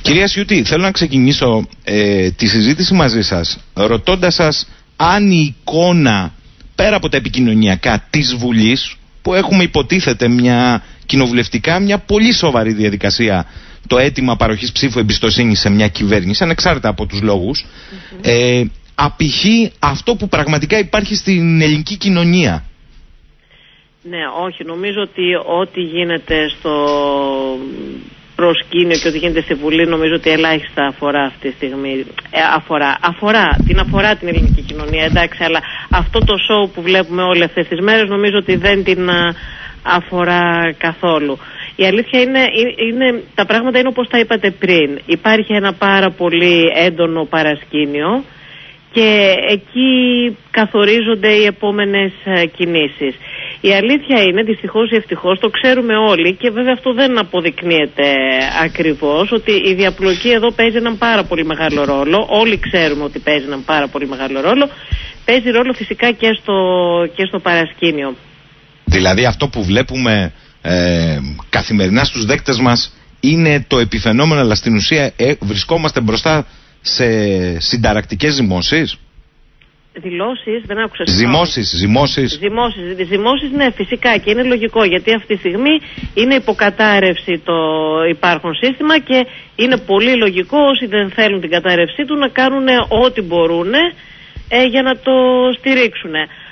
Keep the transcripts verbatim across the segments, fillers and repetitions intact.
Κυρία Σιούτη, θέλω να ξεκινήσω ε, τη συζήτηση μαζί σας ρωτώντας σας αν η εικόνα πέρα από τα επικοινωνιακά της Βουλής, που έχουμε υποτίθεται μια κοινοβουλευτικά μια πολύ σοβαρή διαδικασία, το αίτημα παροχής ψήφου εμπιστοσύνης σε μια κυβέρνηση, ανεξάρτητα από τους λόγους, mm-hmm. ε, απηχεί αυτό που πραγματικά υπάρχει στην ελληνική κοινωνία. Ναι, όχι. Νομίζω ότι ό,τι γίνεται στο προσκήνιο και ό,τι γίνεται στη Βουλή, νομίζω ότι ελάχιστα αφορά αυτή τη στιγμή. Ε, αφορά, αφορά, την αφορά την ελληνική κοινωνία, εντάξει, αλλά αυτό το show που βλέπουμε όλες αυτές τις μέρες νομίζω ότι δεν την αφορά καθόλου. Η αλήθεια είναι, είναι, τα πράγματα είναι όπως τα είπατε πριν. Υπάρχει ένα πάρα πολύ έντονο παρασκήνιο και εκεί καθορίζονται οι επόμενες κινήσεις. Η αλήθεια είναι, δυστυχώς ή ευτυχώς, το ξέρουμε όλοι και βέβαια αυτό δεν αποδεικνύεται ακριβώς, ότι η διαπλοκή εδώ παίζει έναν πάρα πολύ μεγάλο ρόλο. Όλοι ξέρουμε ότι παίζει έναν πάρα πολύ μεγάλο ρόλο. Παίζει ρόλο φυσικά και στο, και στο παρασκήνιο. Δηλαδή αυτό που βλέπουμε ε, καθημερινά στους δέκτες μας είναι το επιφαινόμενο, αλλά στην ουσία ε, βρισκόμαστε μπροστά σε συνταρακτικές ζυμώσεις. Δηλώσεις, δεν άκουσα. Ζυμώσεις, ζυμώσεις. Ζυμώσεις, ζυμώσεις, ναι, φυσικά και είναι λογικό, γιατί αυτή τη στιγμή είναι υποκατάρρευση το υπάρχον σύστημα και είναι πολύ λογικό όσοι δεν θέλουν την κατάρρευσή του να κάνουν ό,τι μπορούν ε, για να το στηρίξουν.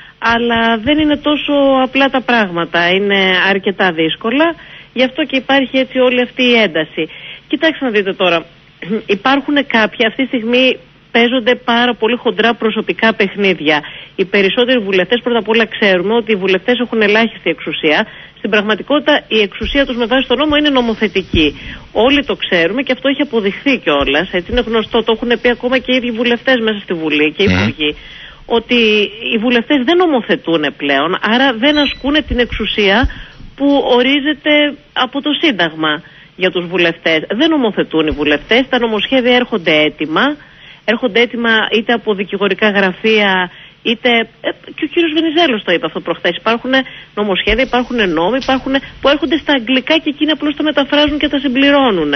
Αλλά δεν είναι τόσο απλά τα πράγματα, είναι αρκετά δύσκολα, γι' αυτό και υπάρχει έτσι όλη αυτή η ένταση. Κοιτάξτε να δείτε τώρα, υπάρχουν κάποιοι αυτή τη στιγμή. Παίζονται πάρα πολύ χοντρά προσωπικά παιχνίδια. Οι περισσότεροι βουλευτές, πρώτα απ' όλα ξέρουμε ότι οι βουλευτές έχουν ελάχιστη εξουσία. Στην πραγματικότητα η εξουσία τους με βάση τον νόμο είναι νομοθετική. Όλοι το ξέρουμε και αυτό έχει αποδειχθεί κιόλας. Έτσι είναι γνωστό, το έχουν πει ακόμα και οι ίδιοι βουλευτές μέσα στη Βουλή και οι υπουργοί. Mm. Ότι οι βουλευτές δεν νομοθετούν πλέον, άρα δεν ασκούν την εξουσία που ορίζεται από το Σύνταγμα για τους βουλευτές. Δεν νομοθετούν οι βουλευτές, τα νομοσχέδια έρχονται έτοιμα. Έρχονται έτοιμα είτε από δικηγορικά γραφεία, είτε. Ε, και ο κύριος Βενιζέλος το είπε αυτό προχθές. Υπάρχουν νομοσχέδια, υπάρχουν νόμοι, υπάρχουν, που έρχονται στα αγγλικά και εκείνοι απλώς τα μεταφράζουν και τα συμπληρώνουν.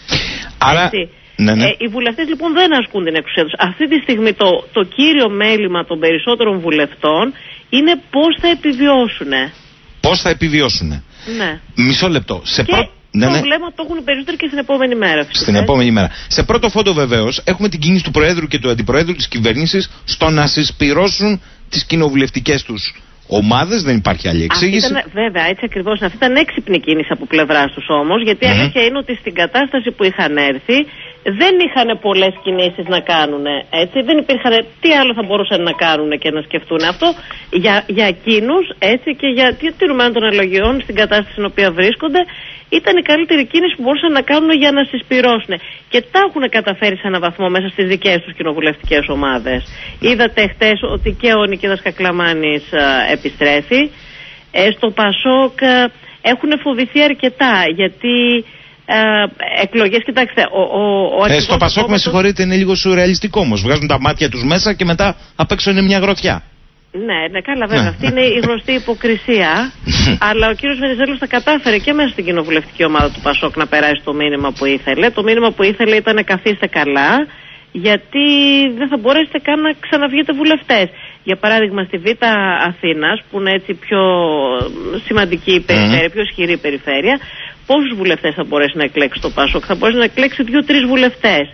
Άρα. Ναι, ναι. Ε, οι βουλευτές λοιπόν δεν ασκούν την εξουσία τους. Αυτή τη στιγμή το, το κύριο μέλημα των περισσότερων βουλευτών είναι πώς θα επιβιώσουν. Πώς θα επιβιώσουν. Ναι. Μισό λεπτό. Σε και... προ... Ναι, το ναι. βλέμμα το έχουν οι περισσότεροι και στην επόμενη μέρα. Φυσικά. Στην επόμενη μέρα. Σε πρώτο φόντο βεβαίως έχουμε την κίνηση του Προέδρου και του Αντιπροέδρου της κυβέρνησης στο να συσπυρώσουν τις κοινοβουλευτικές τους ομάδες. Δεν υπάρχει άλλη εξήγηση. Ήταν, βέβαια, έτσι ακριβώς. Αυτή ήταν έξυπνη κίνηση από πλευράς τους όμως, γιατί mm-hmm. η αλήθεια είναι ότι στην κατάσταση που είχαν έρθει δεν είχαν πολλές κινήσεις να κάνουν. Έτσι. Δεν υπήρχαν. Τι άλλο θα μπορούσαν να κάνουν και να σκεφτούν αυτό για, για εκείνους, έτσι, και για τηρουμένων των αλλογιών στην κατάσταση στην οποία βρίσκονται. Ήταν η καλύτερη κίνηση που μπορούσαν να κάνουν για να συσπυρώσουν. Και τα έχουν καταφέρει σε έναν βαθμό μέσα στις δικές τους κοινοβουλευτικές ομάδες. Είδατε χτες ότι και ο Νικήτας Κακλαμάνης α, επιστρέφει. Ε, στο Πασόκ α, έχουν φοβηθεί αρκετά, γιατί α, εκλογές, κοιτάξτε, ο, ο, ο ε, στο Πασόκ, με συγχωρείτε, είναι λίγο σουρεαλιστικό όμως. Βγάζουν τα μάτια τους μέσα και μετά απ' έξω είναι μια γροθιά. Ναι, ναι, καλά, βέβαια. Αυτή είναι η γνωστή υποκρισία. Αλλά ο κύριος Βενιζέλος τα κατάφερε και μέσα στην κοινοβουλευτική ομάδα του Πασόκ να περάσει το μήνυμα που ήθελε. Το μήνυμα που ήθελε ήταν καθίστε καλά, γιατί δεν θα μπορέσετε καν να ξαναβγείτε βουλευτές. Για παράδειγμα, στη Β' Αθήνας, που είναι έτσι πιο σημαντική περιφέρεια, πιο ισχυρή περιφέρεια, πόσους βουλευτές θα μπορέσει να εκλέξει το Πασόκ? Θα μπορέσει να εκλέξει δύο-τρεις βουλευτές.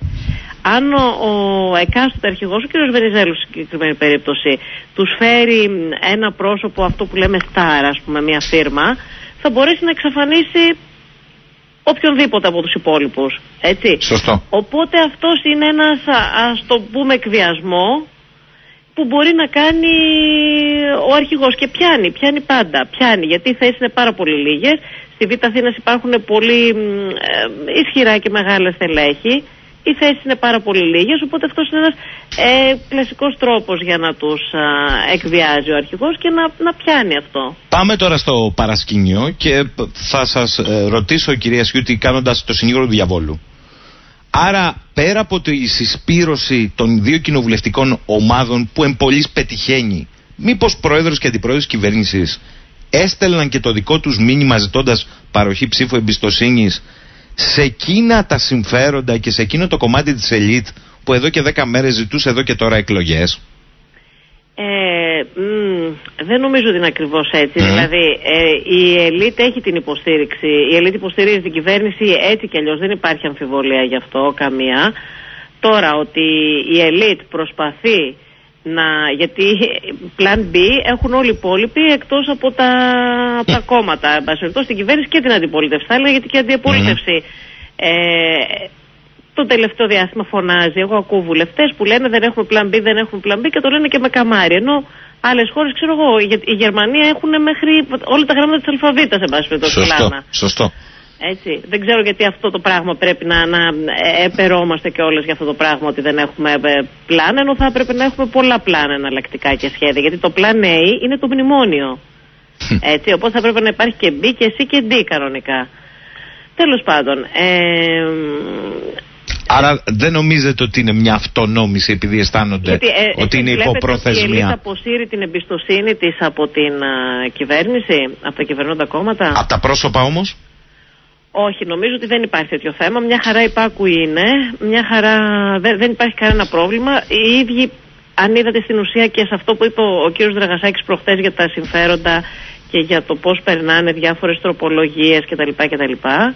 Αν ο, ο εκάστοτε αρχηγός, ο κ. Βενιζέλος στην συγκεκριμένη περίπτωση, τους φέρει ένα πρόσωπο, αυτό που λέμε star, ας πούμε, μια φίρμα, θα μπορέσει να εξαφανίσει οποιονδήποτε από τους υπόλοιπους. Έτσι. Σωστό. Οπότε αυτός είναι ένας, ας το πούμε, εκβιασμό που μπορεί να κάνει ο αρχηγός. Και πιάνει, πιάνει πάντα. Πιάνει, γιατί οι θέσεις είναι πάρα πολύ λίγες. Στη Β' Αθήνας υπάρχουν πολύ ε, ισχυρά και μεγάλα στελέχη. Οι θέσεις είναι πάρα πολύ λίγες, οπότε αυτός είναι ένας ε, κλασικός τρόπος για να τους α, εκβιάζει ο αρχηγός και να, να πιάνει αυτό. Πάμε τώρα στο παρασκήνιο και θα σας ε, ρωτήσω, κυρία Σιούτη, κάνοντας το συνήγορο του διαβόλου. Άρα, πέρα από τη συσπήρωση των δύο κοινοβουλευτικών ομάδων που εμπολής πετυχαίνει, μήπως πρόεδρος και αντιπρόεδρος κυβέρνησης έστελναν και το δικό τους μήνυμα ζητώντας παροχή ψήφου εμπιστοσύνης σε εκείνα τα συμφέροντα και σε εκείνο το κομμάτι της ελίτ που εδώ και δέκα μέρες ζητούσε εδώ και τώρα εκλογές? Ε, μ, δεν νομίζω ότι είναι ακριβώς έτσι. Mm. Δηλαδή ε, η ελίτ έχει την υποστήριξη, η ελίτ υποστηρίζει την κυβέρνηση έτσι κι αλλιώς, δεν υπάρχει αμφιβολία γι' αυτό καμία. Τώρα ότι η ελίτ προσπαθεί να, γιατί πλάν B έχουν όλοι οι υπόλοιποι εκτός από τα, από τα κόμματα, μπασχετός στην κυβέρνηση και την αντιπολίτευση, θα έλεγα, γιατί και η αντιπολίτευση mm. ε, το τελευταίο διάστημα φωνάζει. Εγώ ακούω βουλευτές που λένε δεν έχουμε πλάν B, δεν έχουμε πλάν B και το λένε και με καμάρι. Ενώ άλλες χώρες, ξέρω εγώ, η Γερμανία έχουν μέχρι όλα τα γράμματα της αλφαβήτας, εν πάση περιπτώσει, πλάνα. Σωστό. Έτσι. Δεν ξέρω γιατί αυτό το πράγμα πρέπει να, να επερώμαστε και όλες για αυτό το πράγμα ότι δεν έχουμε πλάνα, ενώ θα έπρεπε να έχουμε πολλά πλάνα εναλλακτικά και σχέδια. Γιατί το πλάν A είναι το μνημόνιο. Έτσι, οπότε θα πρέπει να υπάρχει και B και C και D κανονικά. Τέλος πάντων. Ε, Άρα δεν νομίζετε ότι είναι μια αυτονόμηση επειδή αισθάνονται γιατί, ε, ότι είναι υποπροθεσμία? Ότι η ελίτ αποσύρει την εμπιστοσύνη της από την uh, κυβέρνηση, από τα κυβερνώντα κόμματα. Από τα πρόσωπα όμως? Όχι, νομίζω ότι δεν υπάρχει τέτοιο θέμα. Μια χαρά υπάκου είναι, μια χαρά δεν, δεν υπάρχει κανένα πρόβλημα. Οι ίδιοι, αν είδατε στην ουσία και σε αυτό που είπε ο, ο κύριος Δραγασάκης προχθές για τα συμφέροντα και για το πώς περνάνε διάφορες τροπολογίες κτλ. κτλ.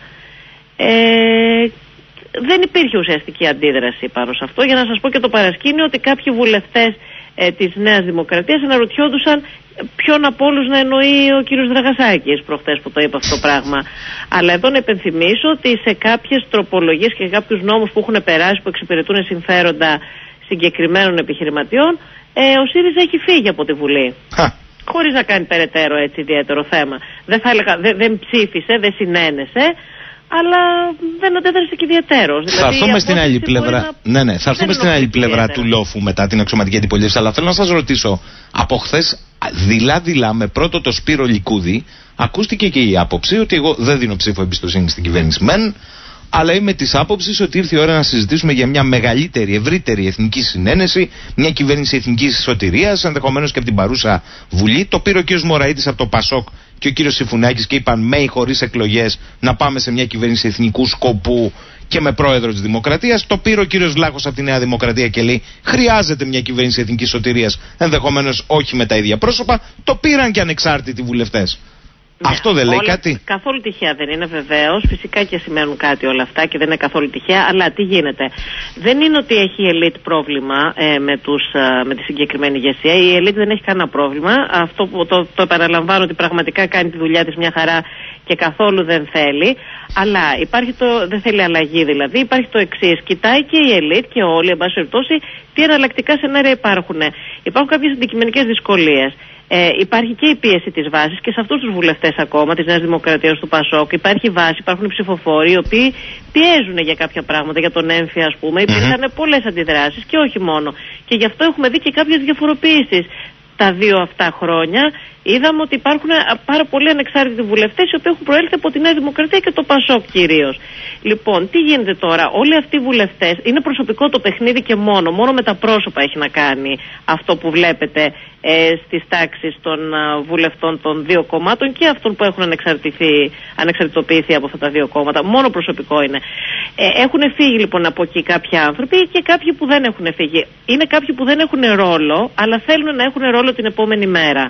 Ε, δεν υπήρχε ουσιαστική αντίδραση πάνω σε αυτό. Για να σας πω και το παρασκήνιο ότι κάποιοι βουλευτές ε, της Νέας Δημοκρατίας αναρωτιόντουσαν ποιον από όλους να εννοεί ο κύριος Δραγασάκης προχθές που το είπε αυτό το πράγμα. Αλλά εδώ να υπενθυμίσω ότι σε κάποιες τροπολογίες και κάποιους νόμους που έχουν περάσει που εξυπηρετούν συμφέροντα συγκεκριμένων επιχειρηματιών, ε, ο ΣΥΡΙΖΑ έχει φύγει από τη Βουλή. Χωρίς να κάνει περαιτέρω έτσι ιδιαίτερο θέμα. Δεν θα έλεγα, δεν, δεν ψήφισε, δεν συνένεσε, αλλά δεν αντέδρασε και ιδιαίτερος. Θα έρθουμε δηλαδή, στην άλλη πλευρά, να... ναι, ναι, θα έρθουμε στην άλλη πλευρά του λόφου μετά την αξιωματική αντιπολίτευση. Αλλά θέλω να σας ρωτήσω, από χθες δειλά-δειλά με πρώτο το Σπύρο Λικούδη, ακούστηκε και η άποψη ότι εγώ δεν δίνω ψήφο εμπιστοσύνη στην κυβέρνηση μεν, αλλά είμαι της άποψης ότι ήρθε η ώρα να συζητήσουμε για μια μεγαλύτερη, ευρύτερη εθνική συνένεση, μια κυβέρνηση εθνικής σωτηρίας, ενδεχομένως και από την παρούσα Βουλή. Το πήρε ο κ. Μωραΐτης από το Πασόκ και ο κ. Συμφουνάκης και είπαν μέι χωρίς εκλογές να πάμε σε μια κυβέρνηση εθνικού σκοπού και με πρόεδρο της Δημοκρατίας. Το πήρε ο κ. Λάκος από τη Νέα Δημοκρατία και λέει χρειάζεται μια κυβέρνηση εθνικής σωτηρίας, ενδεχομένως όχι με τα ίδια πρόσωπα. Το πήραν και ανεξάρτητοι βουλευτές. Ναι, αυτό δεν λέει όλα, κάτι? Καθόλου τυχαία δεν είναι, βεβαίως. Φυσικά και σημαίνουν κάτι όλα αυτά και δεν είναι καθόλου τυχαία. Αλλά τι γίνεται? Δεν είναι ότι έχει η ελίτ πρόβλημα ε, με, τους, ε, με τη συγκεκριμένη ηγεσία. Η ελίτ δεν έχει κανένα πρόβλημα. Αυτό που το, το επαναλαμβάνω ότι πραγματικά κάνει τη δουλειά της μια χαρά και καθόλου δεν θέλει. Αλλά υπάρχει το, δεν θέλει αλλαγή δηλαδή. Υπάρχει το εξής. Κοιτάει και η ελίτ και όλοι, εν πάση περιπτώσει, τι εναλλακτικά σενάρια υπάρχουν. Υπάρχουν κάποιες αντικειμενικές δυσκολίες. Ε, υπάρχει και η πίεση της βάσης και σε αυτούς τους βουλευτές ακόμα της Νέας Δημοκρατίας, του Πασόκ. Υπάρχει βάση, υπάρχουν οι ψηφοφόροι οι οποίοι πιέζουν για κάποια πράγματα, για τον έμφυα ας πούμε. Υπήρχαν mm-hmm. πολλές αντιδράσεις και όχι μόνο. Και γι' αυτό έχουμε δει και κάποιες διαφοροποιήσεις. Τα δύο αυτά χρόνια είδαμε ότι υπάρχουν πάρα πολλοί ανεξάρτητοι βουλευτές οι οποίοι έχουν προέλθει από τη Νέα Δημοκρατία και το Πασόκ κυρίως. Λοιπόν, τι γίνεται τώρα? Όλοι αυτοί οι βουλευτές, είναι προσωπικό το παιχνίδι και μόνο, μόνο με τα πρόσωπα έχει να κάνει αυτό που βλέπετε ε, στις τάξεις των α, βουλευτών των δύο κομμάτων και αυτών που έχουν ανεξαρτητοποιηθεί από αυτά τα δύο κόμματα. Μόνο προσωπικό είναι. Ε, έχουν φύγει λοιπόν από εκεί κάποιοι άνθρωποι και κάποιοι που δεν έχουν φύγει. Είναι κάποιοι που δεν έχουν ρόλο, αλλά θέλουν να έχουν ρόλο την επόμενη μέρα.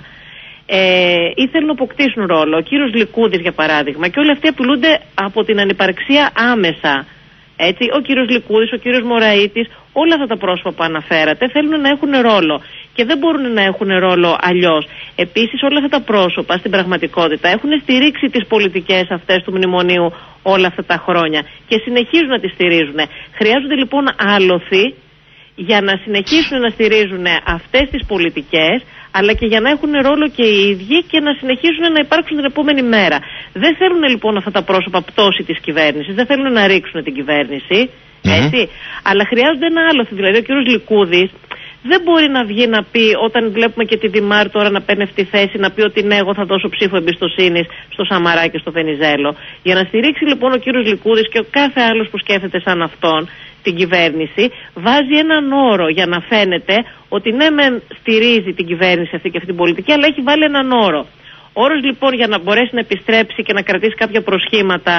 Ε, ή θέλουν να αποκτήσουν ρόλο. Ο κύριος Λικούδης για παράδειγμα, και όλοι αυτοί απειλούνται από την ανυπαρξία άμεσα. Έτσι, ο κύριος Λικούδης, ο κύριος Μωραΐτης, όλα αυτά τα πρόσωπα που αναφέρατε θέλουν να έχουν ρόλο και δεν μπορούν να έχουν ρόλο αλλιώς. Επίσης όλα αυτά τα πρόσωπα στην πραγματικότητα έχουν στηρίξει τις πολιτικές αυτές του μνημονίου όλα αυτά τα χρόνια και συνεχίζουν να τις στηρίζουν. Χρειάζονται λοιπόν άλοθη για να συνεχίσουν να στηρίζουν αυτές τις πολιτικές, αλλά και για να έχουν ρόλο και οι ίδιοι και να συνεχίσουν να υπάρξουν την επόμενη μέρα. Δεν θέλουν λοιπόν αυτά τα πρόσωπα πτώση της κυβέρνησης, δεν θέλουν να ρίξουν την κυβέρνηση, mm-hmm. έτσι, αλλά χρειάζονται ένα άλλο. Δηλαδή ο κύριος Λικούδης δεν μπορεί να βγει να πει, όταν βλέπουμε και τη Δημάρ τώρα να παίρνει αυτή τη θέση, να πει ότι ναι, εγώ θα δώσω ψήφο εμπιστοσύνης στο Σαμαρά και στο Βενιζέλο. Για να στηρίξει λοιπόν ο κύριος Λικούδης και ο κάθε άλλος που σκέφτεται σαν αυτόν την κυβέρνηση, βάζει έναν όρο για να φαίνεται ότι ναι μεν στηρίζει την κυβέρνηση αυτή και αυτή την πολιτική, αλλά έχει βάλει έναν όρο. Όρος λοιπόν για να μπορέσει να επιστρέψει και να κρατήσει κάποια προσχήματα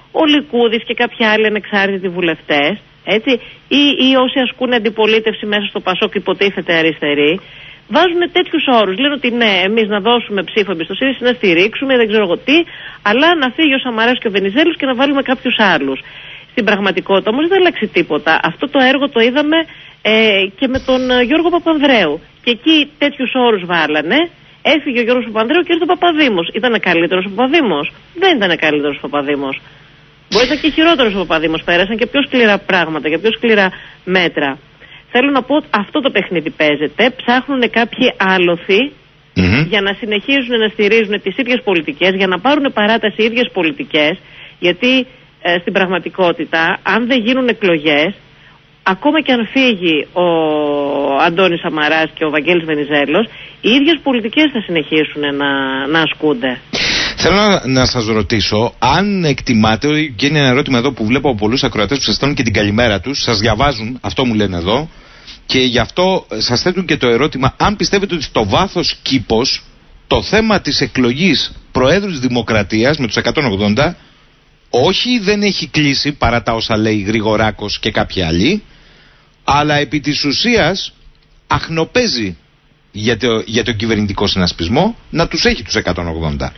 ο Λικούδης και κάποιοι άλλοι ανεξάρτητοι βουλευτές, έτσι, ή, ή όσοι ασκούν αντιπολίτευση μέσα στο Πασόκ υποτίθεται αριστεροί, βάζουν τέτοιους όρους. Λένε ότι ναι, εμείς να δώσουμε ψήφο εμπιστοσύνη, να στηρίξουμε, δεν ξέρω εγώ τι, αλλά να φύγει ο Σαμαράς και ο Βενιζέλος και να βάλουμε κάποιους άλλους. Στην πραγματικότητα όμως δεν αλλάξει τίποτα. Αυτό το έργο το είδαμε ε, και με τον Γιώργο Παπανδρέου. Και εκεί τέτοιους όρους βάλανε. Έφυγε ο Γιώργος Παπανδρέου και ήρθε ο Παπαδήμος. Ήταν καλύτερος ο Παπαδήμος? Δεν ήταν καλύτερος ο Παπαδήμος. Μπορεί να ήταν και χειρότερος ο Παπαδήμος. Πέρασαν και πιο σκληρά πράγματα και πιο σκληρά μέτρα. Θέλω να πω ότι αυτό το παιχνίδι παίζεται. Ψάχνουν κάποιοι άλοθη mm-hmm. για να συνεχίζουν να στηρίζουν τις ίδιες πολιτικές, για να πάρουν παράταση οι ίδιες πολιτικές. Γιατί ε, στην πραγματικότητα, αν δεν γίνουν εκλογές, ακόμα και αν φύγει ο Αντώνης Σαμαράς και ο Βαγγέλης Βενιζέλος, οι ίδιες πολιτικές θα συνεχίσουν να, να ασκούνται. Θέλω να, να σας ρωτήσω αν εκτιμάτε, και είναι ένα ερώτημα εδώ που βλέπω από πολλούς ακροατές που σας στέλνουν και την καλημέρα τους, σας διαβάζουν, αυτό μου λένε εδώ, και γι' αυτό σας θέτουν και το ερώτημα αν πιστεύετε ότι στο βάθος κήπος το θέμα της εκλογής Προέδρου της Δημοκρατίας με τους εκατόν ογδόντα όχι δεν έχει κλείσει παρά τα όσα λέει Γρηγοράκος και κάποιοι άλλοι, αλλά επί της ουσίας αχνοπαίζει για το, για το κυβερνητικό συνασπισμό να τους έχει τους εκατόν ογδόντα.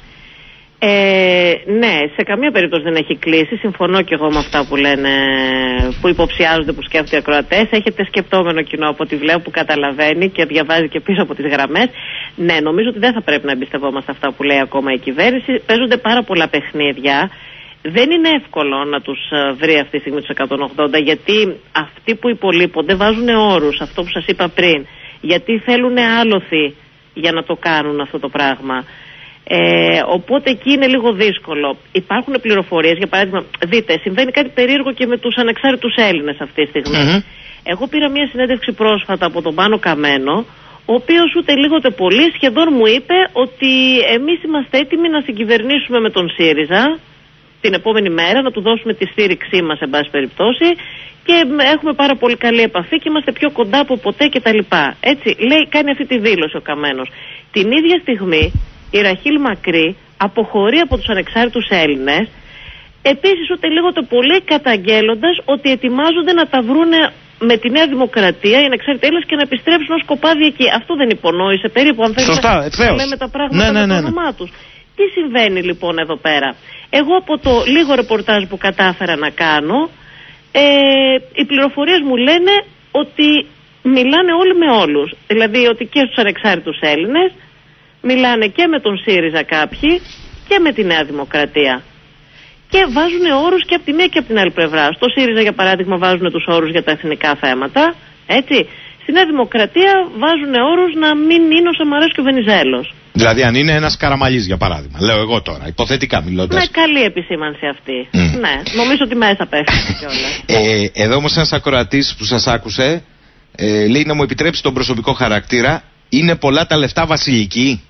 Ε, ναι, σε καμία περίπτωση δεν έχει κλείσει. Συμφωνώ και εγώ με αυτά που λένε, που υποψιάζονται, που σκέφτονται οι ακροατές. Έχετε σκεπτόμενο κοινό από ό,τι βλέπω, που καταλαβαίνει και διαβάζει και πίσω από τις γραμμές. Ναι, νομίζω ότι δεν θα πρέπει να εμπιστευόμαστε αυτά που λέει ακόμα η κυβέρνηση. Παίζονται πάρα πολλά παιχνίδια. Δεν είναι εύκολο να τους βρει αυτή τη στιγμή τους εκατόν ογδόντα, γιατί αυτοί που υπολείπονται βάζουν όρους, αυτό που σας είπα πριν. Γιατί θέλουν άλοθη για να το κάνουν αυτό το πράγμα. Ε, οπότε εκεί είναι λίγο δύσκολο. Υπάρχουν πληροφορίες, για παράδειγμα, δείτε, συμβαίνει κάτι περίεργο και με τους ανεξάρτητους Έλληνες αυτή τη στιγμή. Mm-hmm. Εγώ πήρα μια συνέντευξη πρόσφατα από τον Πάνο Καμένο, ο οποίος ούτε λίγο ούτε πολύ σχεδόν μου είπε ότι εμείς είμαστε έτοιμοι να συγκυβερνήσουμε με τον ΣΥΡΙΖΑ την επόμενη μέρα, να του δώσουμε τη στήριξή μας, εν πάση περιπτώσει, και έχουμε πάρα πολύ καλή επαφή και είμαστε πιο κοντά από ποτέ κτλ. Έτσι, λέει, κάνει αυτή τη δήλωση ο Καμένος. Την ίδια στιγμή η Ραχήλ Μακρύ αποχωρεί από τους ανεξάρτητους Έλληνες, επίσης ούτε λίγο το πολύ καταγγέλλοντας ότι ετοιμάζονται να τα βρούνε με τη Νέα Δημοκρατία οι ανεξάρτητοι Έλληνες και να επιστρέψουν ως κοπάδι εκεί. Αυτό δεν υπονόησε περίπου, αν θέλουμε να λέμε τα πράγματα ναι, ναι, ναι, ναι. με το όνομά τους. Τι συμβαίνει λοιπόν εδώ πέρα? Εγώ από το λίγο ρεπορτάζ που κατάφερα να κάνω, ε, οι πληροφορίες μου λένε ότι μιλάνε όλοι με όλους. Δηλαδή ότι και στους ανεξάρτητους Έλληνες μιλάνε και με τον ΣΥΡΙΖΑ κάποιοι και με τη Νέα Δημοκρατία. Και βάζουν όρους και από τη μία και από την άλλη πλευρά. Στο ΣΥΡΙΖΑ, για παράδειγμα, βάζουν τους όρους για τα εθνικά θέματα. Έτσι. Στη Νέα Δημοκρατία βάζουν όρους να μην είναι ο Σαμαράς και ο Βενιζέλος. Δηλαδή, αν είναι ένας Καραμαλής, για παράδειγμα. Λέω εγώ τώρα, υποθετικά μιλώντας. Ναι, καλή επισήμανση αυτή. Mm. Ναι, νομίζω ότι μέσα πέφτει κιόλας. Ε, εδώ όμως ένας ακροατής που σας άκουσε ε, λέει να μου επιτρέψει τον προσωπικό χαρακτήρα. Είναι πολλά τα λεφτά Βασιλική?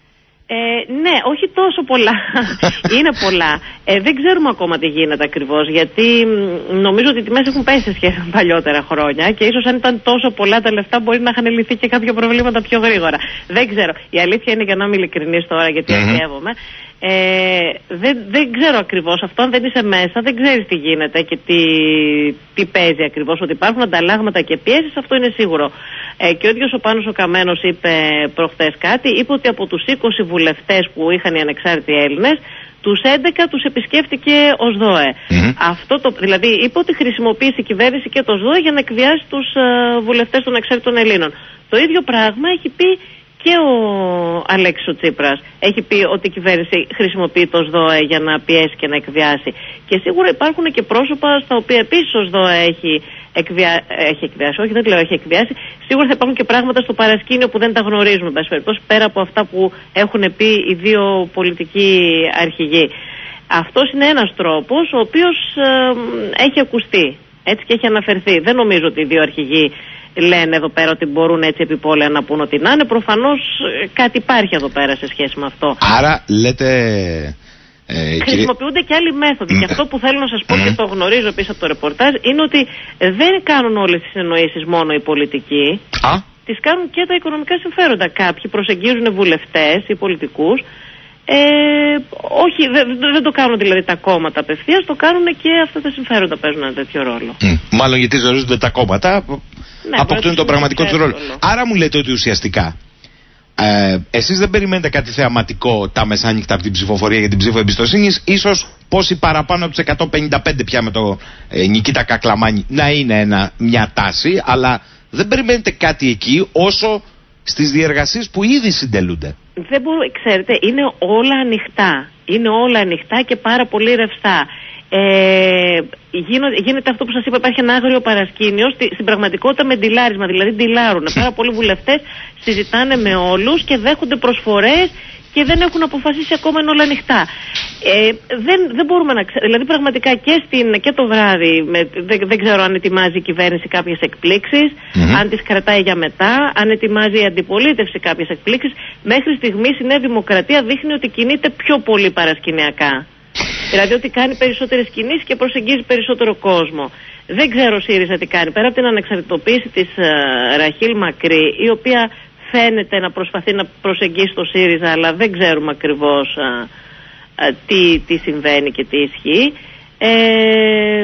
Ε, ναι, όχι τόσο πολλά. Είναι πολλά. Ε, δεν ξέρουμε ακόμα τι γίνεται ακριβώς, γιατί νομίζω ότι οι τιμές έχουν πέσει σε σχέση με παλιότερα χρόνια και ίσως αν ήταν τόσο πολλά τα λεφτά μπορεί να είχαν λυθεί και κάποια προβλήματα πιο γρήγορα. Δεν ξέρω. Η αλήθεια είναι, για να είμαι ειλικρινής τώρα, γιατί mm-hmm. αστείευομαι, ε, δεν, δεν ξέρω ακριβώς. Αυτό, αν δεν είσαι μέσα, δεν ξέρεις τι γίνεται και τι, τι παίζει ακριβώς. Ότι υπάρχουν ανταλλάγματα και πιέσεις, αυτό είναι σίγουρο. Ε, και ο ίδιος ο Πάνος ο Καμένος είπε προχθές κάτι, είπε ότι από τους είκοσι βουλευτές που είχαν οι ανεξάρτητοι Έλληνες, τους έντεκα τους επισκέφτηκε ο ΣΔΟΕ. Mm-hmm. Αυτό το, δηλαδή είπε ότι χρησιμοποίησε η κυβέρνηση και το ΣΔΟΕ για να εκβιάσει τους uh, βουλευτές των ανεξάρτητων Ελλήνων. Το ίδιο πράγμα έχει πει και ο Αλέξης ο Τσίπρας. Έχει πει ότι η κυβέρνηση χρησιμοποιεί το ΣΔΟΕ για να πιέσει και να εκβιάσει. Και σίγουρα υπάρχουν και πρόσωπα στα οποία επίσης ο ΣΔΟΕ έχει εκβιά... έχει εκβιάσει. Όχι, δεν λέω έχει εκβιάσει. Σίγουρα θα υπάρχουν και πράγματα στο παρασκήνιο που δεν τα γνωρίζουμε, πέρα από αυτά που έχουν πει οι δύο πολιτικοί αρχηγοί. Αυτός είναι ένας τρόπος ο οποίος ε, έχει ακουστεί. Έτσι και έχει αναφερθεί. Δεν νομίζω ότι οι δύο αρχηγοί λένε εδώ πέρα ότι μπορούν έτσι επιπόλαια να πούν ότι να είναι. Προφανώς κάτι υπάρχει εδώ πέρα σε σχέση με αυτό. Άρα λέτε... Ε, Χρησιμοποιούνται κύριε... και άλλοι μέθοδοι. Mm. Και αυτό που θέλω να σας πω mm. και το γνωρίζω πίσω από το ρεπορτάζ είναι ότι δεν κάνουν όλες τις εννοήσεις μόνο οι πολιτικοί. Ah. Τις κάνουν και τα οικονομικά συμφέροντα. Κάποιοι προσεγγίζουν βουλευτές ή πολιτικούς Ε, όχι, δεν, δεν το κάνουν δηλαδή τα κόμματα απευθείας, το κάνουν και αυτά τα συμφέροντα παίζουν ένα τέτοιο ρόλο. Mm. Μάλλον γιατί ζορίζονται τα κόμματα, ναι, αποκτούν τον πραγματικό του ρόλο. Άρα μου λέτε ότι ουσιαστικά ε, εσείς δεν περιμένετε κάτι θεαματικό τα μεσάνυχτα από την ψηφοφορία για την ψήφο εμπιστοσύνης, ίσως πόσοι παραπάνω από τους εκατόν πενήντα πέντε πια με το ε, Νικήτα Κακλαμάνη να είναι ένα, μια τάση, αλλά δεν περιμένετε κάτι εκεί όσο στις διεργασίες που ήδη συντελούνται. Δεν μπορώ, ξέρετε, είναι όλα ανοιχτά. Είναι όλα ανοιχτά και πάρα πολύ ρευστά. Ε, γίνω, γίνεται αυτό που σας είπα, υπάρχει ένα άγριο παρασκήνιο στη, στην πραγματικότητα με ντυλάρισμα, δηλαδή ντυλάρουν. Πάρα πολλοί βουλευτές συζητάνε με όλους και δέχονται προσφορές και δεν έχουν αποφασίσει ακόμα, είναι όλα ανοιχτά. Ε, δεν, δεν μπορούμε να ξέρουμε, δηλαδή πραγματικά και, στην, και το βράδυ, με, δεν, δεν ξέρω αν ετοιμάζει η κυβέρνηση κάποιες εκπλήξεις, mm-hmm. αν τις κρατάει για μετά, αν ετοιμάζει η αντιπολίτευση κάποιες εκπλήξεις. Μέχρι στιγμής η Νέα Δημοκρατία δείχνει ότι κινείται πιο πολύ παρασκηνιακά. Δηλαδή ότι κάνει περισσότερες κινήσεις και προσεγγίζει περισσότερο κόσμο. Δεν ξέρω ο ΣΥΡΙΖΑ τι κάνει, πέρα από την ανεξαρτητοποίηση της uh, Ραχήλ Μακρύ, η οποία φαίνεται να προσπαθεί να προσεγγίσει το ΣΥΡΙΖΑ, αλλά δεν ξέρουμε ακριβώς α, α, τι, τι συμβαίνει και τι ισχύει. Ε,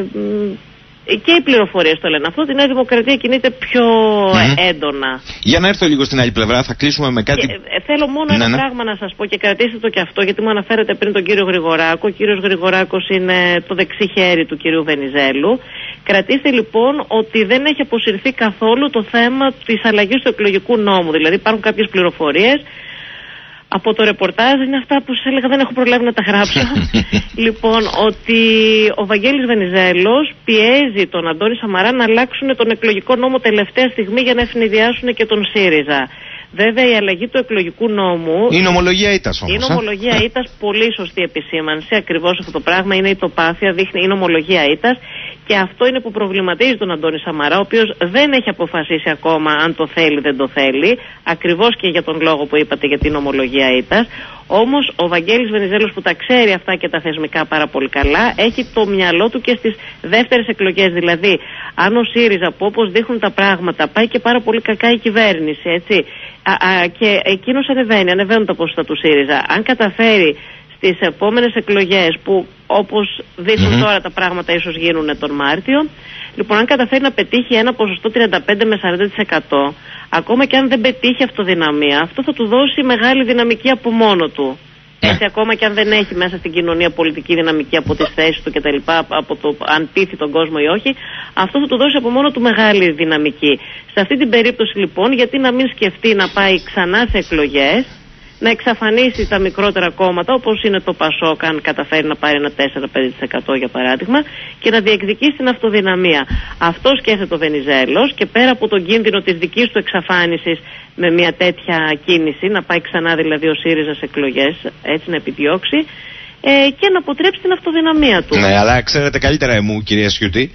και οι πληροφορίες το λένε αυτό, ότι η Νέα Δημοκρατία κινείται πιο mm-hmm. έντονα. Για να έρθω λίγο στην άλλη πλευρά, θα κλείσουμε με κάτι... Και, ε, θέλω μόνο ναι, ένα ναι. πράγμα να σας πω και κρατήστε το και αυτό, γιατί μου αναφέρετε πριν τον κύριο Γρηγοράκο. Ο κύριος Γρηγοράκος είναι το δεξί χέρι του κυρίου Βενιζέλου. Κρατήστε λοιπόν ότι δεν έχει αποσυρθεί καθόλου το θέμα της αλλαγής του εκλογικού νόμου. Δηλαδή υπάρχουν κάποιες πληροφορίες. Από το ρεπορτάζ είναι αυτά που σας έλεγα, δεν έχω προλάβει να τα γράψω. Λοιπόν, ότι ο Βαγγέλης Βενιζέλος πιέζει τον Αντώνη Σαμαρά να αλλάξουν τον εκλογικό νόμο τελευταία στιγμή για να ευνηδιάσουν και τον ΣΥΡΙΖΑ. Βέβαια η αλλαγή του εκλογικού νόμου... Είναι ομολογία ήττας όμως. Είναι ομολογία ήττας, πολύ σωστή επισήμανση. Ακριβώς αυτό το πράγμα είναι ητοπάθεια, δείχνει, είναι ομολογία ήττας. Και αυτό είναι που προβληματίζει τον Αντώνη Σαμαρά, ο οποίος δεν έχει αποφασίσει ακόμα αν το θέλει δεν το θέλει. Ακριβώς και για τον λόγο που είπατε για την ομολογία ήττας. Όμως ο Βαγγέλης Βενιζέλος, που τα ξέρει αυτά και τα θεσμικά πάρα πολύ καλά, έχει το μυαλό του και στις δεύτερες εκλογές. Δηλαδή, αν ο ΣΥΡΙΖΑ, που όπως δείχνουν τα πράγματα, πάει και πάρα πολύ κακά η κυβέρνηση, έτσι, α, α, και εκείνος ανεβαίνει, ανεβαίνουν τα ποσοστά του ΣΥΡΙΖΑ. Αν καταφέρει στις επόμενες εκλογές, που όπως δείχνουν mm-hmm. τώρα τα πράγματα ίσως γίνουν τον Μάρτιο, λοιπόν, αν καταφέρει να πετύχει ένα ποσοστό τριάντα πέντε με σαράντα τοις εκατό, ακόμα και αν δεν πετύχει αυτοδυναμία, αυτό θα του δώσει μεγάλη δυναμική από μόνο του. Yeah. Έτσι, ακόμα και αν δεν έχει μέσα στην κοινωνία πολιτική δυναμική από τις θέσεις του κτλ., από το αν πείθει τον κόσμο ή όχι, αυτό θα του δώσει από μόνο του μεγάλη δυναμική. Σε αυτή την περίπτωση λοιπόν, γιατί να μην σκεφτεί να πάει ξανά σε εκλογές, να εξαφανίσει τα μικρότερα κόμματα όπως είναι το ΠΑΣΟΚ, αν καταφέρει να πάρει ένα τέσσερα με πέντε τοις εκατό για παράδειγμα, και να διεκδικήσει την αυτοδυναμία. Αυτό σκέφτεται ο Βενιζέλος, και πέρα από τον κίνδυνο της δικής του εξαφάνισης με μια τέτοια κίνηση, να πάει ξανά δηλαδή ο ΣΥΡΙΖΑ σε εκλογές, έτσι να επιδιώξει, ε, και να αποτρέψει την αυτοδυναμία του. Ναι, αλλά ξέρετε καλύτερα εμού, κυρία Σιούτη,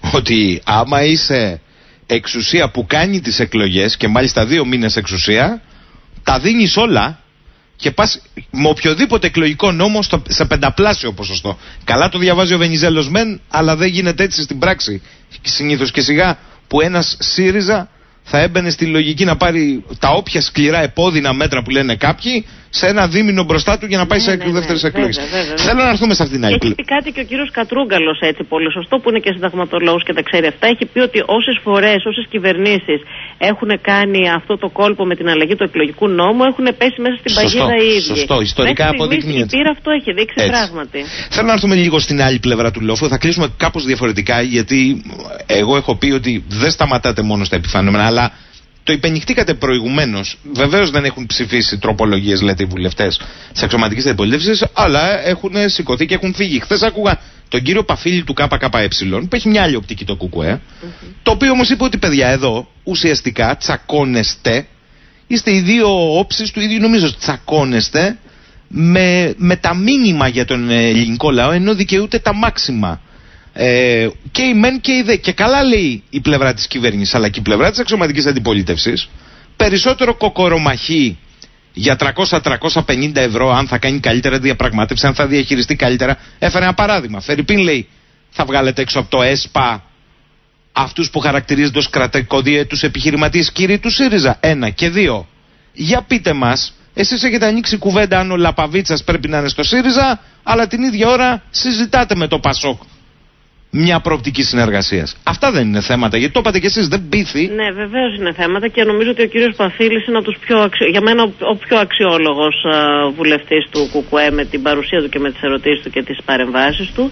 ότι άμα είσαι εξουσία που κάνει τις εκλογές, και μάλιστα δύο μήνες εξουσία, τα δίνεις όλα και πας με οποιοδήποτε εκλογικό νόμο στο, σε πενταπλάσιο ποσοστό. Καλά το διαβάζει ο Βενιζέλος μεν, αλλά δεν γίνεται έτσι στην πράξη συνήθως, και σιγά που ένας ΣΥΡΙΖΑ θα έμπαινε στη λογική να πάρει τα όποια σκληρά επώδυνα μέτρα που λένε κάποιοι σε ένα δίμηνο μπροστά του για να πάει ναι, σε ναι, δεύτερες ναι, εκλογές. Βέβαια, βέβαια. Θέλω να έρθουμε σε αυτήν την άλλη. Έχει πει κάτι και ο κύριος Κατρούγκαλος, έτσι πολύ σωστό, που είναι και συνταγματολόγος και τα ξέρει αυτά. Έχει πει ότι όσες φορές, όσες κυβερνήσεις έχουν κάνει αυτό το κόλπο με την αλλαγή του εκλογικού νόμου, έχουν πέσει μέσα στην σωστό, παγίδα οι ίδιοι. Σωστό, ιστορικά αποδεικνύεται. Η πείρα αυτό έχει δείξει έτσι. Πράγματι. Θέλω να έρθουμε λίγο στην άλλη πλευρά του λόφου. Θα κλείσουμε κάπως διαφορετικά, γιατί εγώ έχω πει ότι δεν σταματάτε μόνο στα επιφανόμενα, αλλά το υπενηχτήκατε προηγουμένως. Βεβαίως δεν έχουν ψηφίσει τροπολογίες, λέτε, οι βουλευτές της αξιωματικής αντιπολίτευσης, αλλά έχουν σηκωθεί και έχουν φύγει. Χθες άκουγα τον κύριο Παφίλη του ΚΚΕ, που έχει μια άλλη οπτική το ΚΚΕ, mm-hmm. το οποίο όμως είπε ότι, παιδιά, εδώ ουσιαστικά τσακώνεστε, είστε οι δύο όψεις του ίδιου, νομίζω, τσακώνεστε με, με τα μήνυμα για τον ελληνικό λαό, ενώ δικαιούται τα μάξιμα. Ε, και η μεν και η δε. Και καλά λέει η πλευρά της κυβέρνησης, αλλά και η πλευρά της αξιωματικής αντιπολίτευσης, περισσότερο κοκορομαχή για τριακόσια με τριακόσια πενήντα ευρώ, αν θα κάνει καλύτερα διαπραγμάτευση, αν θα διαχειριστεί καλύτερα. Έφερε ένα παράδειγμα. Φερρυπίν λέει, θα βγάλετε έξω από το ΕΣΠΑ αυτούς που χαρακτηρίζονται ως κρατικοδιέτους επιχειρηματίες, κύριοι του ΣΥΡΙΖΑ. Ένα. Και δύο, για πείτε μας, εσείς έχετε ανοίξει κουβέντα αν ο Λαπαβίτσας πρέπει να είναι στο ΣΥΡΙΖΑ, αλλά την ίδια ώρα συζητάτε με το ΠΑΣΟΚ μια προοπτική συνεργασίας. Αυτά δεν είναι θέματα, γιατί το είπατε κι εσείς, δεν πείθει. Ναι, βεβαίως είναι θέματα και νομίζω ότι ο κύριος Παφίλης είναι τους πιο αξιο... για μένα ο, ο πιο αξιόλογος α, βουλευτής του ΚΚΕ με την παρουσία του και με τις ερωτήσεις του και τις παρεμβάσεις του.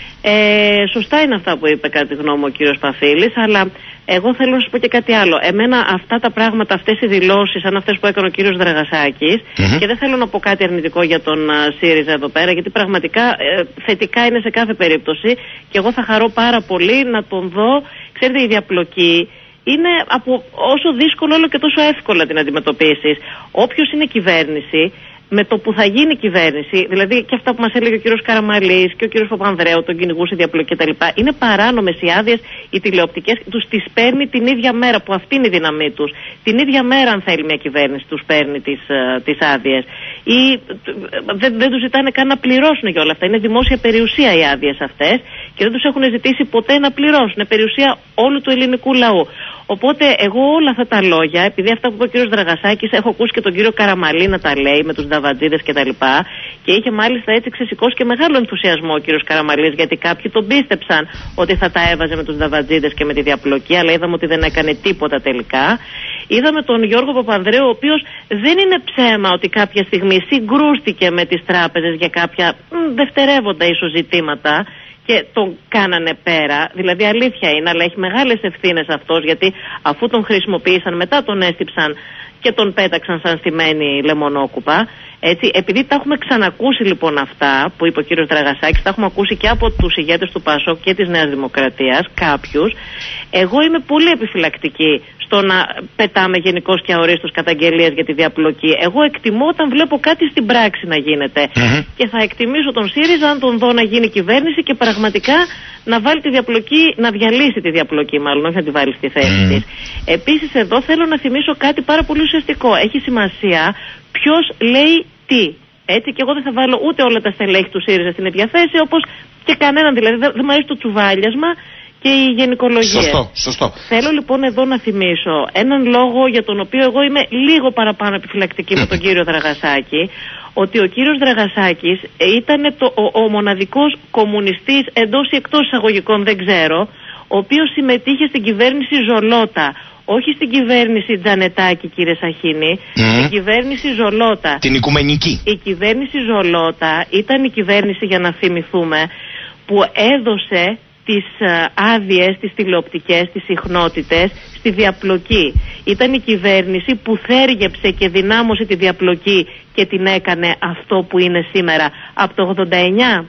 Ε, σωστά είναι αυτά που είπε κατά τη γνώμη μου ο κύριος Παφίλης, αλλά εγώ θέλω να σας πω και κάτι άλλο. Εμένα αυτά τα πράγματα, αυτές οι δηλώσεις, σαν αυτές που έκανε ο κύριος Δραγασάκης, mm-hmm. και δεν θέλω να πω κάτι αρνητικό για τον uh, ΣΥΡΙΖΑ εδώ πέρα, γιατί πραγματικά ε, θετικά είναι σε κάθε περίπτωση και εγώ θα χαρώ πάρα πολύ να τον δω. Ξέρετε, η διαπλοκή είναι από όσο δύσκολο όλο και τόσο εύκολα την αντιμετωπίσεις. Όποιος είναι κυβέρνηση, με το που θα γίνει κυβέρνηση, δηλαδή και αυτά που μας έλεγε ο κύριος Καραμαλής και ο κύριος Παπανδρέου, τον κυνηγούσε διαπλοκή κτλ., είναι παράνομες οι άδειες, οι τηλεοπτικές, τους τις παίρνει την ίδια μέρα, που αυτή είναι η δύναμή τους. Την ίδια μέρα, αν θέλει μια κυβέρνηση, τους παίρνει τις, uh, τις άδειες. Ή δεν, δεν τους ζητάνε καν να πληρώσουν για όλα αυτά. Είναι δημόσια περιουσία οι άδειες αυτές και δεν τους έχουν ζητήσει ποτέ να πληρώσουν. Είναι περιουσία όλου του ελληνικού λαού. Οπότε εγώ όλα αυτά τα λόγια, επειδή αυτά που είπε ο κύριος Δραγασάκης, έχω ακούσει και τον κύριο Καραμαλή να τα λέει με τους δαβατζίδες κτλ. Και, και είχε μάλιστα έτσι ξεσηκώσει και μεγάλο ενθουσιασμό ο κύριος Καραμαλής, γιατί κάποιοι τον πίστεψαν ότι θα τα έβαζε με τους δαβατζίδες και με τη διαπλοκή, αλλά είδαμε ότι δεν έκανε τίποτα τελικά. Είδαμε τον Γιώργο Παπανδρέου, ο οποίος δεν είναι ψέμα ότι κάποια στιγμή συγκρούστηκε με τις τράπεζες για κάποια μ, δευτερεύοντα ίσως ζητήματα. Και τον κάνανε πέρα, δηλαδή αλήθεια είναι, αλλά έχει μεγάλες ευθύνες αυτός, γιατί αφού τον χρησιμοποίησαν μετά τον έστυψαν και τον πέταξαν σαν στημένη λεμονόκουπα. Έτσι, επειδή τα έχουμε ξανακούσει λοιπόν αυτά που είπε ο κύριος Δραγασάκης, τα έχουμε ακούσει και από τους ηγέτες του ΠΑΣΟΚ και της Νέας Δημοκρατίας, κάποιους, εγώ είμαι πολύ επιφυλακτική στο να πετάμε γενικώς και αορίστως καταγγελίες για τη διαπλοκή. Εγώ εκτιμώ όταν βλέπω κάτι στην πράξη να γίνεται. Mm-hmm. Και θα εκτιμήσω τον ΣΥΡΙΖΑ αν τον δω να γίνει κυβέρνηση και πραγματικά να βάλει τη διαπλοκή, να διαλύσει τη διαπλοκή, μάλλον, όχι να τη βάλει στη θέση mm-hmm. της. Επίσης, εδώ θέλω να θυμίσω κάτι πάρα πολύ ουσιαστικό. Έχει σημασία ποιος λέει τι. Έτσι, και εγώ δεν θα βάλω ούτε όλα τα στελέχη του ΣΥΡΙΖΑ στην ίδια θέση, όπως και κανέναν, δηλαδή. Δεν δε μου αρέσει το τσουβάλιασμα και η γενικολογία. Σωστό, σωστό. Θέλω λοιπόν εδώ να θυμίσω έναν λόγο για τον οποίο εγώ είμαι λίγο παραπάνω επιφυλακτική με τον κύριο Δραγασάκη, ότι ο κύριος Δραγασάκης ήταν το, ο, ο μοναδικός κομμουνιστής εντός ή εκτός εισαγωγικών, δεν ξέρω, ο οποίος συμμετείχε στην κυβέρνηση Ζολότα. Όχι στην κυβέρνηση Τζανετάκη, κύριε Σαχίνη, mm. στην κυβέρνηση Ζολότα. Την οικουμενική. Η κυβέρνηση Ζολότα ήταν η κυβέρνηση, για να θυμηθούμε, που έδωσε τις άδειες, τις τηλεοπτικές, τις συχνότητες στη διαπλοκή. Ήταν η κυβέρνηση που θέργεψε και δυνάμωσε τη διαπλοκή και την έκανε αυτό που είναι σήμερα. Από το ογδόντα εννιά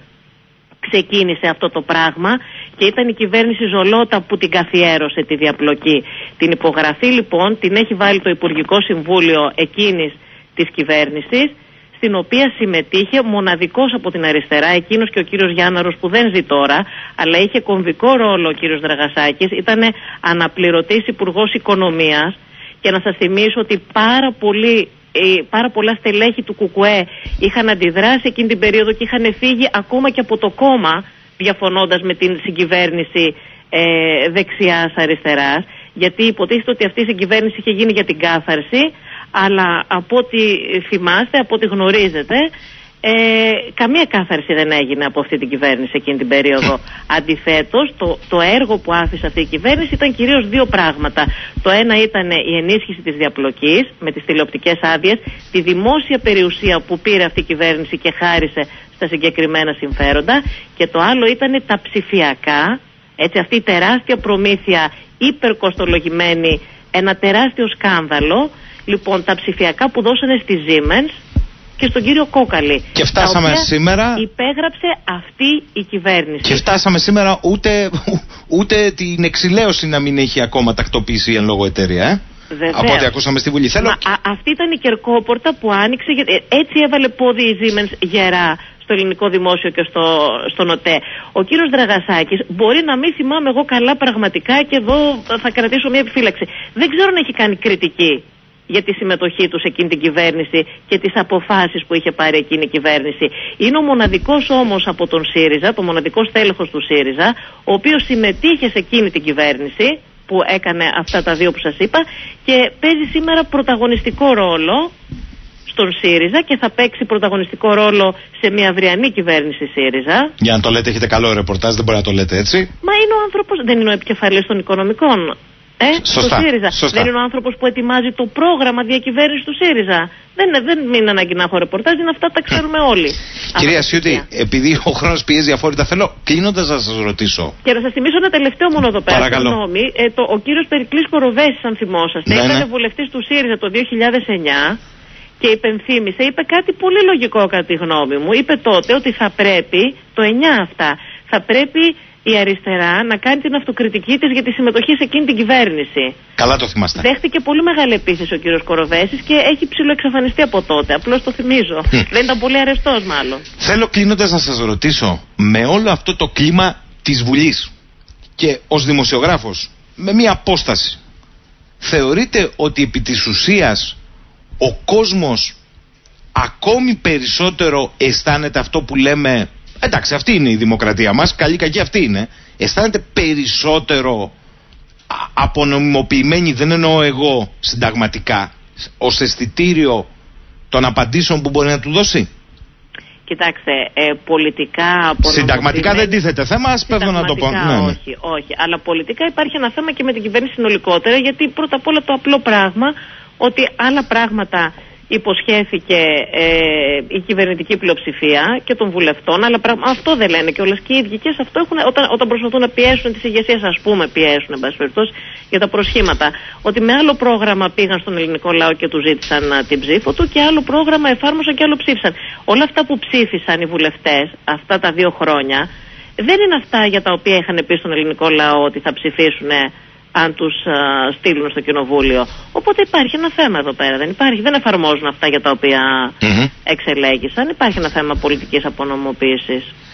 ξεκίνησε αυτό το πράγμα και ήταν η κυβέρνηση Ζολότα που την καθιέρωσε τη διαπλοκή. Την υπογραφή λοιπόν την έχει βάλει το Υπουργικό Συμβούλιο εκείνης της κυβέρνησης, στην οποία συμμετείχε μοναδικός από την αριστερά, εκείνος και ο κύριος Γιάνναρος που δεν ζει τώρα, αλλά είχε κομβικό ρόλο ο κύριος Δραγασάκης, ήταν αναπληρωτής υπουργός οικονομίας. Και να σας θυμίσω ότι πάρα, πολύ, πάρα πολλά στελέχη του ΚΚΕ είχαν αντιδράσει εκείνη την περίοδο και είχαν φύγει ακόμα και από το κόμμα, διαφωνώντας με την συγκυβέρνηση ε, δεξιάς αριστεράς, γιατί υποτίθεται ότι αυτή η συγκυβέρνηση είχε γίνει για την κάθαρση, αλλά από ό,τι θυμάστε, από ό,τι γνωρίζετε, ε, καμία κάθαρση δεν έγινε από αυτή την κυβέρνηση εκείνη την περίοδο. Αντιθέτως, το, το έργο που άφησε αυτή η κυβέρνηση ήταν κυρίως δύο πράγματα. Το ένα ήταν η ενίσχυση της διαπλοκής με τις τηλεοπτικές άδειες, τη δημόσια περιουσία που πήρε αυτή η κυβέρνηση και χάρισε στα συγκεκριμένα συμφέροντα, και το άλλο ήταν τα ψηφιακά, έτσι, αυτή η τεράστια προμήθεια υπερκοστολογημένη, ένα τεράστιο σκάνδαλο. Λοιπόν, τα ψηφιακά που δώσανε στη Siemens και στον κύριο Κόκαλη. Και φτάσαμε σήμερα. Υπέγραψε αυτή η κυβέρνηση. Και φτάσαμε σήμερα ούτε, ούτε την εξηλαίωση να μην έχει ακόμα τακτοποιήσει εν λόγω εταιρεία, ε? Βεβαίως. Από ό,τι ακούσαμε στη Βουλή. Θέλω... Μα, α, αυτή ήταν η κερκόπορτα που άνοιξε, έτσι έβαλε πόδι η Siemens γερά στο ελληνικό δημόσιο και στο, στον ΟΤΕ. Ο κύριος Δραγασάκης μπορεί να μην θυμάμαι εγώ καλά πραγματικά, και εδώ θα κρατήσω μια επιφύλαξη. Δεν ξέρω αν έχει κάνει κριτική για τη συμμετοχή του σε εκείνη την κυβέρνηση και τις αποφάσεις που είχε πάρει εκείνη η κυβέρνηση. Είναι ο μοναδικός όμως από τον ΣΥΡΙΖΑ, το μοναδικό στέλεχος του ΣΥΡΙΖΑ, ο οποίος συμμετείχε σε εκείνη την κυβέρνηση που έκανε αυτά τα δύο που σας είπα και παίζει σήμερα πρωταγωνιστικό ρόλο στον ΣΥΡΙΖΑ και θα παίξει πρωταγωνιστικό ρόλο σε μια αυριανή κυβέρνηση ΣΥΡΙΖΑ. Για να το λέτε, έχετε καλό ρεπορτάζ, δεν μπορεί να το λέτε έτσι. Μα είναι ο άνθρωπος, δεν είναι ο επικεφαλής των οικονομικών. Ε, σωστά, στο ΣΥΡΙΖΑ. Σωστά. Δεν είναι ο άνθρωπος που ετοιμάζει το πρόγραμμα διακυβέρνηση του ΣΥΡΙΖΑ. Δεν είναι, δεν είναι ανάγκη να έχω ρεπορτάζ, είναι αυτά τα ξέρουμε όλοι. Κυρία Σιούτη, επειδή ο χρόνος πιέζει αφόρητα, θέλω κλείνοντας να σας ρωτήσω. Και να σας θυμίσω ένα τελευταίο μόνο εδώ πέρα. Παρακαλώ. Συγγνώμη, ε, το, ο κύριος Περικλής Κοροβέσης, αν θυμόσαστε, Ναι, ήταν ναι. βουλευτής του ΣΥΡΙΖΑ το δύο χιλιάδες εννιά και υπενθύμησε, είπε κάτι πολύ λογικό κατά τη γνώμη μου. Είπε τότε ότι θα πρέπει, το εννιά αυτά, θα πρέπει η αριστερά να κάνει την αυτοκριτική της για τη συμμετοχή σε εκείνη την κυβέρνηση. Καλά το θυμάστε. Δέχτηκε πολύ μεγάλη επίθεση ο κύριος Κοροβέσης και έχει ψιλοεξαφανιστεί από τότε. Απλώς το θυμίζω. Δεν ήταν πολύ αρεστός μάλλον. Θέλω κλείνοντας να σας ρωτήσω, με όλο αυτό το κλίμα της Βουλής και ως δημοσιογράφος, με μία απόσταση, θεωρείτε ότι επί της ουσίας ο κόσμος ακόμη περισσότερο αισθάνεται αυτό που λέμε, εντάξει, αυτή είναι η δημοκρατία μας, καλή κακή αυτή είναι, αισθάνεται περισσότερο απονομιμοποιημένη, δεν εννοώ εγώ συνταγματικά, ως αισθητήριο των απαντήσεων που μπορεί να του δώσει? Κοιτάξτε, ε, πολιτικά... Συνταγματικά δεν τίθεται θέμα, ας πέφτω να το πω. Ναι, ναι. Όχι, όχι. Αλλά πολιτικά υπάρχει ένα θέμα και με την κυβέρνηση συνολικότερα, γιατί πρώτα απ' όλα το απλό πράγμα ότι άλλα πράγματα υποσχέθηκε ε, η κυβερνητική πλειοψηφία και των βουλευτών, αλλά πραγμα... αυτό δεν λένε κιόλας και οι ίδιοι, και σε αυτό έχουν, όταν, όταν προσπαθούν να πιέσουν τις ηγεσίες, ας πούμε, πιέσουν, εν πάση περιπτώσει, για τα προσχήματα, ότι με άλλο πρόγραμμα πήγαν στον ελληνικό λαό και του ζήτησαν α, την ψήφο του και άλλο πρόγραμμα εφάρμοσαν και άλλο ψήφισαν. Όλα αυτά που ψήφισαν οι βουλευτές αυτά τα δύο χρόνια δεν είναι αυτά για τα οποία είχαν πει στον ελληνικό λαό ότι θα ψηφίσουν αν τους α, στείλουν στο κοινοβούλιο. Οπότε υπάρχει ένα θέμα εδώ πέρα. Δεν υπάρχει, δεν εφαρμόζουν αυτά για τα οποία mm-hmm. εξελέγησαν. Υπάρχει ένα θέμα πολιτικής απονομοποίησης.